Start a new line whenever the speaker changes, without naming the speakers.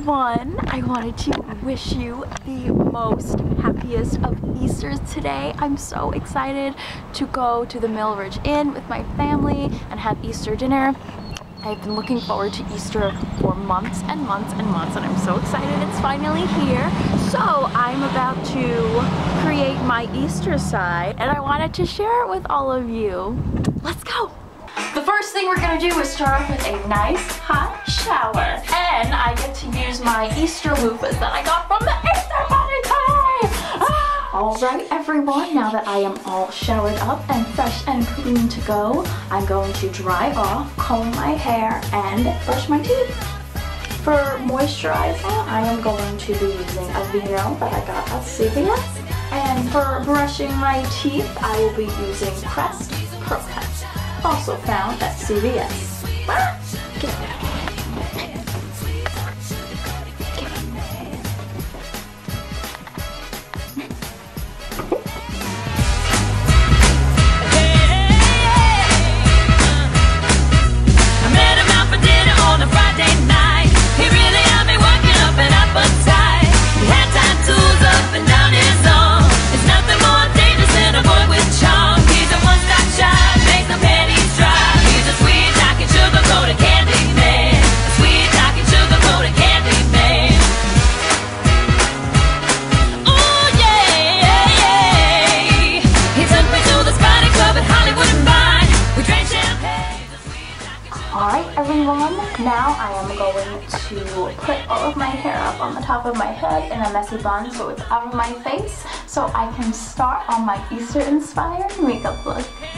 everyone. I wanted to wish you the most happiest of Easters today. I'm so excited to go to the Millridge Inn with my family and have Easter dinner. I've been looking forward to Easter for months and months and months, and I'm so excited it's finally here. So I'm about to create my Easter side, and I wanted to share it with all of you. Let's go! The first thing we're gonna do is start off with a nice hot shower, and I get to use my Easter loofahs that I got from the Easter Bunny today. Alright everyone, now that I am all showered up and fresh and clean to go, I'm going to dry off, comb my hair, and brush my teeth. For moisturizer, I am going to be using a Vino that I got at CVS. And for brushing my teeth, I will be using Crest Pro Cut, also found at CVS. Get it. Alright everyone, now I am going to put all of my hair up on the top of my head in a messy bun so it's out of my face, so I can start on my Easter inspired makeup look.